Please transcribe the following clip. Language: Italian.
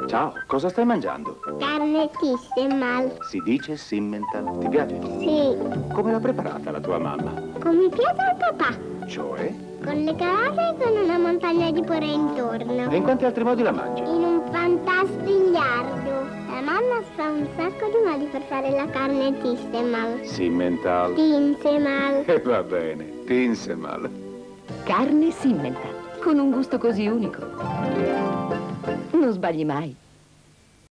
Ciao, cosa stai mangiando? Carne Tissemal. Si dice Simmental. Ti piace? Sì, Come l'ha preparata la tua mamma? come piace al papà. Cioè? Con le calate e con una montagna di porè intorno. E in quanti altri modi la mangi? In un fantastigliardo. La mamma sa un sacco di modi per fare la carne Tissemal. Simmental. Tinsemal. E va bene, Tinsemal. Carne Simmental, con un gusto così unico. Non sbagli mai.